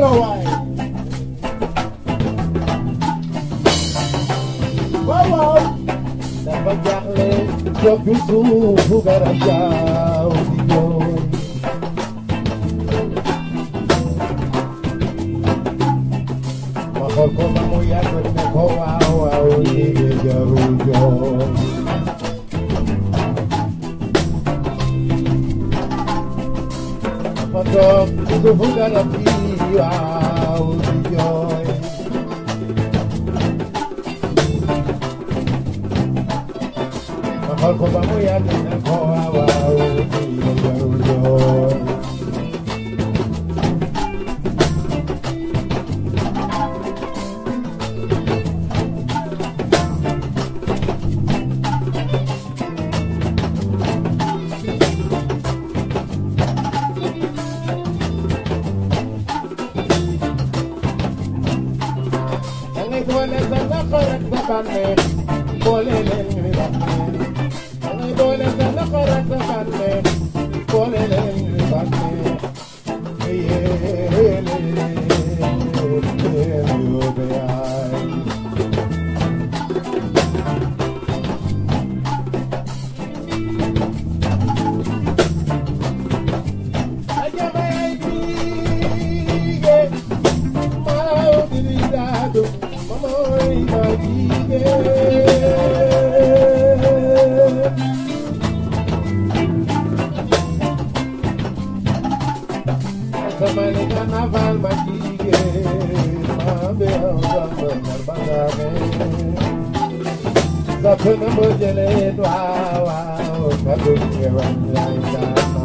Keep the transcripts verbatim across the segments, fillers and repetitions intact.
melo waay waaw waaw dafa jaaxle jóg ci suufu garab jaaw di jooy ma xool ko ba mu yàgg ne ko waaw waaw lii jarul jooy dafa toog ci suufu garab gi waaw di jooy ma xool ko ba mu yàgg ne ko waaw waaw lii jarul jooy boole sa naqar ak sa bànneex boole leen ñuy bànneex dangay boole sa naqar ak sa bànneex boole leen ñuy bànneex yéele yóbbe yaay ajama yaay biige maaw diri daadu Mamoy ma jigéen sama ni carnaval ma jigéen ma beew sama bangame sapna mo jele waaw waaw ka du ngewan lay dama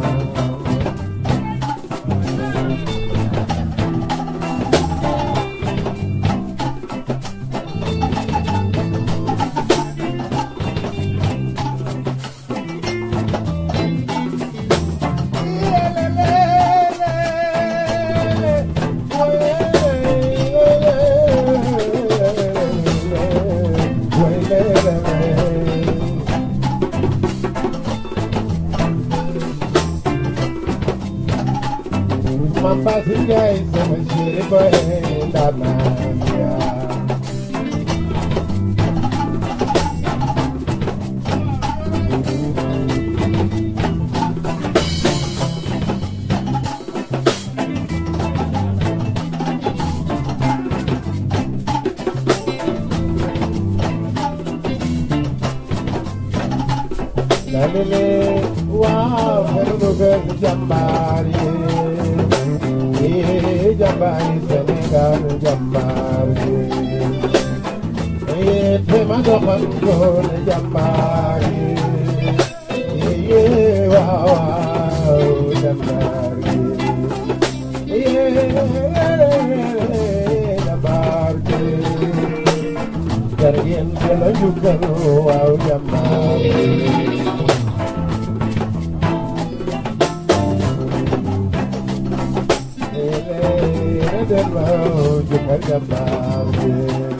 Mamba singai sama shiri boy dananya Lalele wow beruga jambari Jambari Senegal Jambari Ye tema dokan kon Jambari Ye wow wow Jambari Ye Jambari Jarien jala juga wow Jambari Hello, you can get about it.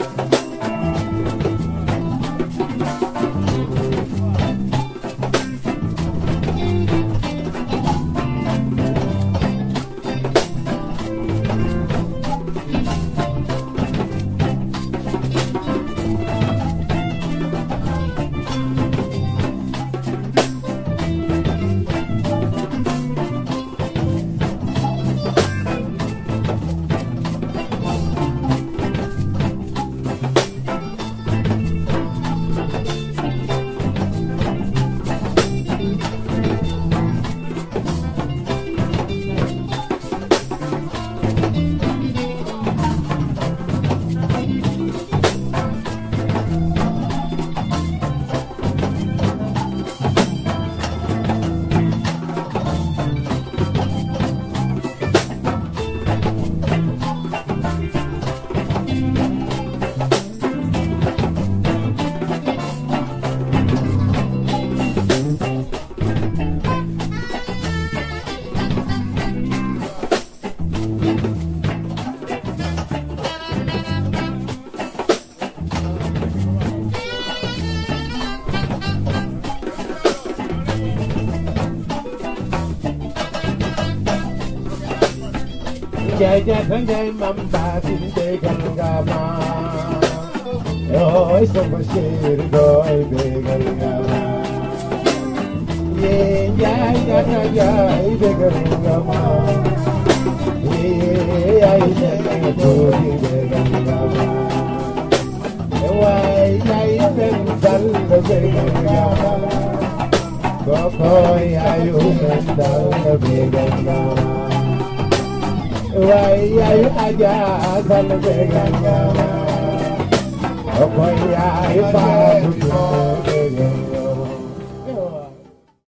Jai jai jai mamba tinte galgama. Oi sabashir doi begalgama. Ye jai jai jai begalgama. Ye jai jai doi begalgama. Wai jai sendal begalgama. Kokoi ayu sendal begalgama. Wai ayu aja asal beganga, okoy ayu babu.